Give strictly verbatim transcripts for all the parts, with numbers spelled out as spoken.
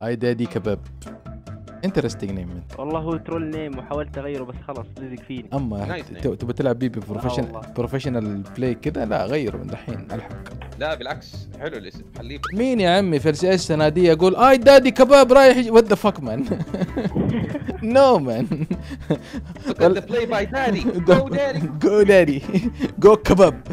اي دادي كباب. انترستنج نيم. والله هو ترول نيم وحاولت اغيره بس خلاص لزق فيني. اما Nice name. ت- تبغى تلعب بيه والله. بروفيشنال بروفيشنال بلاي كذا، لا غيره من دحين الحق. لا بالعكس حلو الاسم خليه. مين يا عمي في السي اس نادي اقول اي دادي كباب رايح وات ذا فاك مان. نو مان. Look at the play by daddy. Go daddy. جو دادي جو كباب.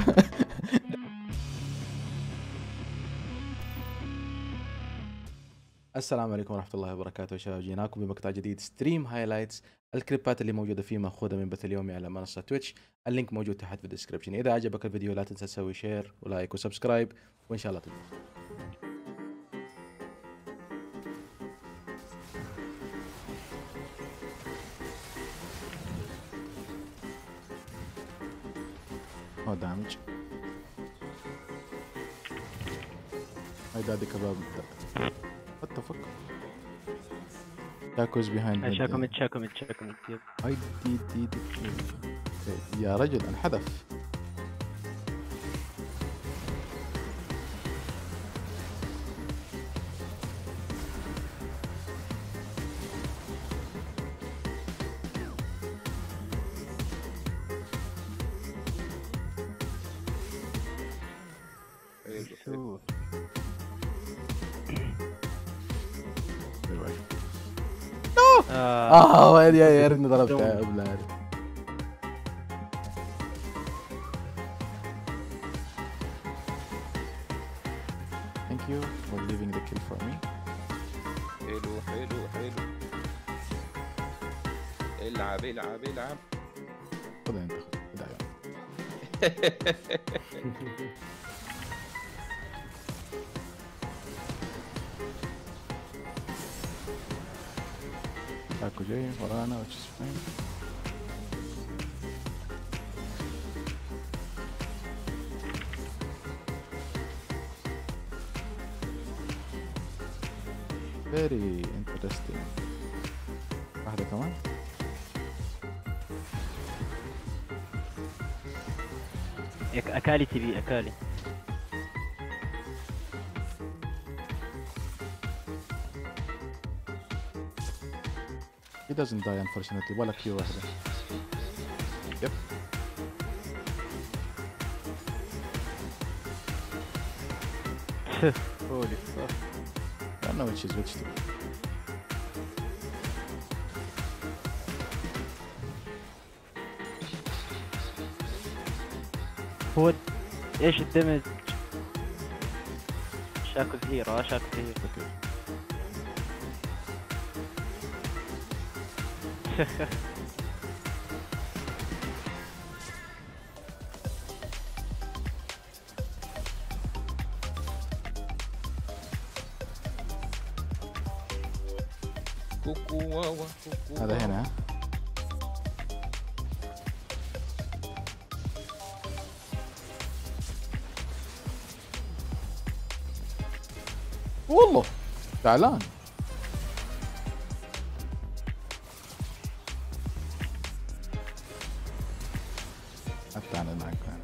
السلام عليكم ورحمة الله وبركاته يا شباب، جيناكم بمقطع جديد ستريم هايلايتس. الكليبات اللي موجودة فيه مأخوذة من بث اليومي على منصة تويتش، اللينك موجود تحت في الديسكربشن. إذا عجبك الفيديو لا تنسى تسوي شير ولايك وسبسكرايب، وإن شاء الله تدعم. نو دامج. هاي دادي كباب. وات ذا فك. تاكوز بيهايند. شاكو مت شاكو مت شاكو مت. هاي دي دي دي يا رجل انحذف. شوف آه. اه وين يا يا ريتني ضربتها يا بلاد. Thank you for leaving the kill for me. حلو حلو حلو. العب العب العب. خذ انت خذ خذ. تاكو جاي ورانا which is fine. Very interesting. واحدة كمان. يك- اكالي تبي اكالي. He doesn't die unfortunately. ولا كيو واحدة. Yep. هولي صح. I don't know which is which. هو ايش الدمج؟ شاكو زهير اه شاكو زهير. Okay. كوكو واوا كوكو. هذا هنا. والله زعلان. حتى انا معك يعني.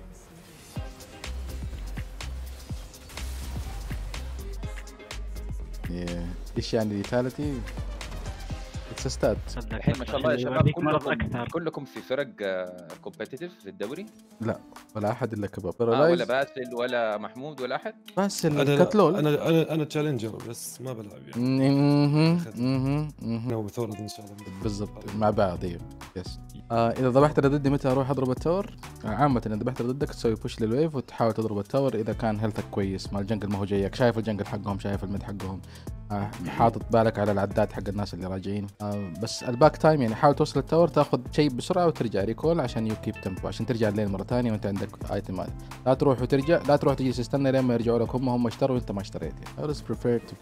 Yeah. ايش يعني ليتاليتي؟ اتس ستات. الحين ما شاء الله يا شباب يوريك مرض كلكم اكثر. كلكم في فرق كومبتيتيف في الدوري. لا ولا احد الا كباب. آه ولا بارالايز باسل ولا محمود ولا احد. بس انا الكتلول. انا انا انا تشالنجر بس ما بلعب يعني. مهم، مهم، مهم. انا وثورد ان شاء الله بالضبط مع بعض. ايوه يس. آه اذا ذبحت اللي ضدي متى اروح اضرب التاور؟ آه عامة اذا ذبحت اللي ضدك تسوي بوش للويف وتحاول تضرب التاور اذا كان هيلثك كويس. مع الجنجل ما هو جايك، شايف الجنجل حقهم، شايف الميد حقهم، آه حاطط بالك على العداد حق الناس اللي راجعين. آه بس الباك تايم يعني حاول توصل التاور تاخذ شيء بسرعة وترجع ريكول عشان يو كيب تمبو، عشان ترجع الليل مرة ثانية وانت عندك ايتمات. لا تروح وترجع، لا تروح تجلس تستنى لين ما يرجعوا لك. هم هم اشتروا وانت ما اشتريت. I always prefer to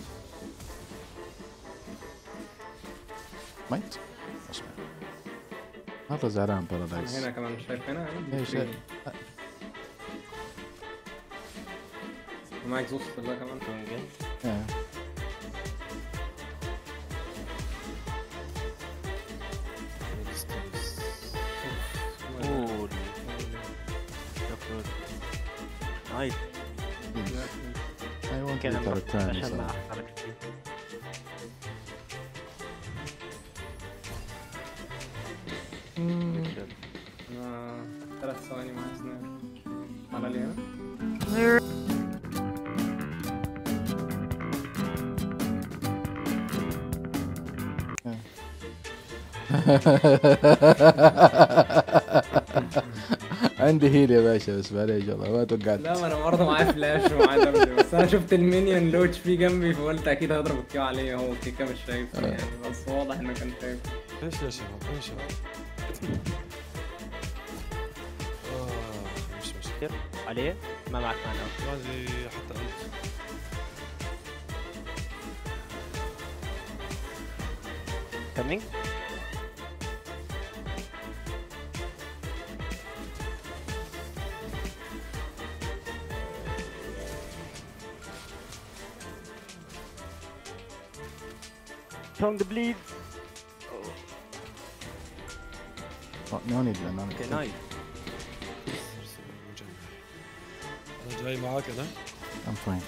مايت. مرة زعلان بارالايز. هنا كمان شايف هنا ايه شايف. ومعك زوس في الله كمان. ايه. اوه نايس. I want كذا to مرة return عشان ما صراحة. احرق فيه. آه، ثلاث ثواني مع سناب على لي انا. عندي هيل يا باشا بس معليش والله ما توقعت. لا ما انا برضه معايا فلاش ومعايا دبليو، بس انا شفت المينيون لوتش فيه جنبي فقلت اكيد هضرب الكيو عليه، هو كيكا مش شايفني يعني، بس واضح انه كان شايف. ايش يا شباب ايش يا شباب آه مش مشكلة عليه ما معك معنا. عندي حتى ألف. كمينج Tongue bleed. Oh, no need no need. Okay, nice. أنا جاي معاك أنا. I'm fine.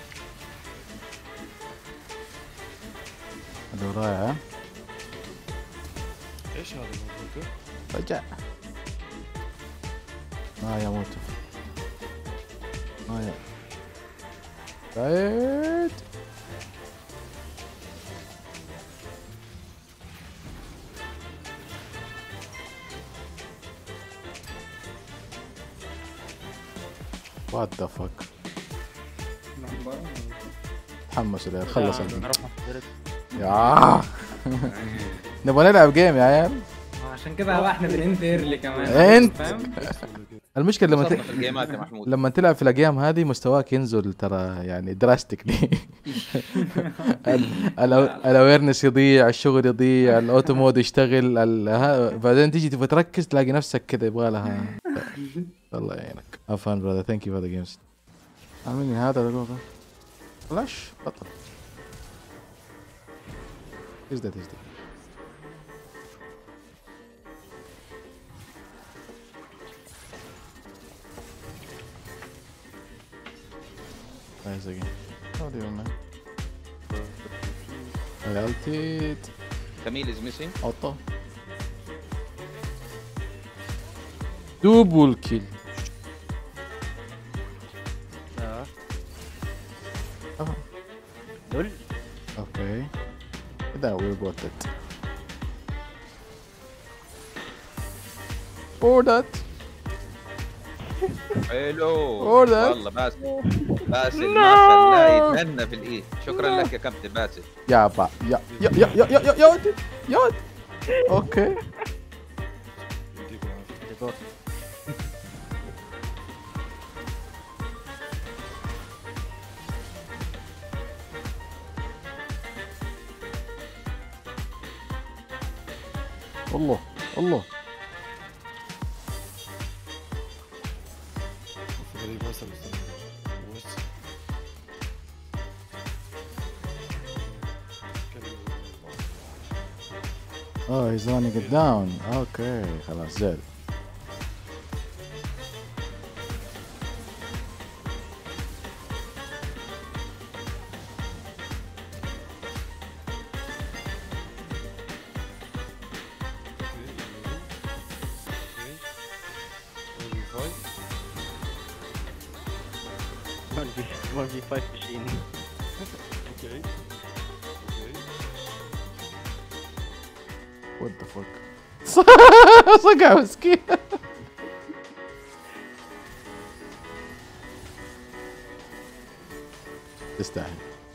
هذا رائع. إيش هذا الموضوع؟ رجع. ما يموت. ما يا. بعيد. What the fuck. تحمس يا خلص يا نبغى نلعب جيم يا عيال. عشان كده بقى احنا بننت ايرلي كمان. انت فاهم؟ المشكلة لما ت... في الجيمات يا محمود. لما تلعب في الاجيام هذه مستواك ينزل ترى يعني دراستيكلي. الاويرنس يضيع، الشغل يضيع، الاوتو مود يشتغل ال... ها... بعدين تيجي تبغى تركز تلاقي نفسك كذا يبغى لها. الله يعينك. have fun brother, thank you for the games. عاملين هذا ده فلاش بطل. ايش ده ايش ده Nice again. How do you man? Realtid. Camille is missing. Auto. Double kill. اه Oh, دول okay. That we got it. Or that. حلو Or that. والله باسل باسل ما شاء الله يتهنى في الايد. شكرا لك يا كابتن باسل. يا با يا يا يا يا يا يا ولد يا ولد. اوكي. يديكم العافية. الله الله. غريب وصل وش Oh, he's running it down. Okay, خلاص زاد. one v five machine. اوكي اوكي What the fuck. صقع مسكين. تستاهل.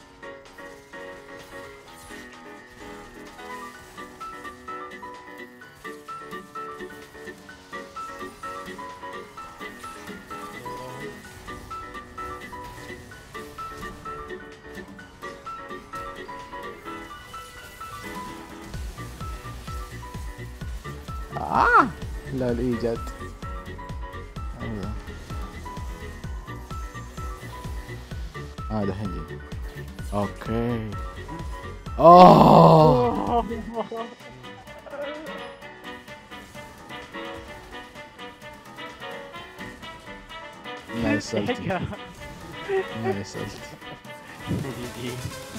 آه لا الإيجاد. آه دحين جاي. أوكي. أوه. نايس سلت. نايس سلت.